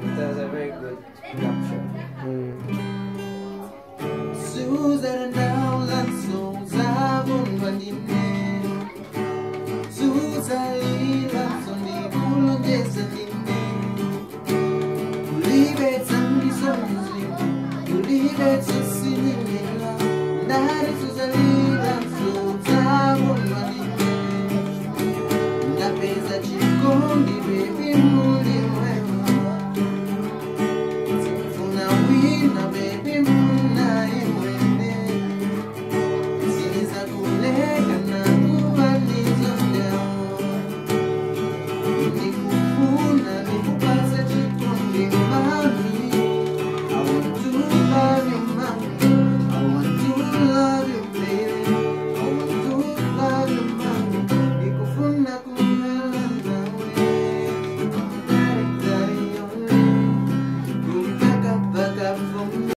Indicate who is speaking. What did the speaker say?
Speaker 1: That was a very good production.
Speaker 2: Susan down and Susan Vandine Susan Lila Soni Pulo Jesaline Leave it some songs Leave it to Sinilla Nari Susan Lila Susan Vandine Na pesa chico mi baby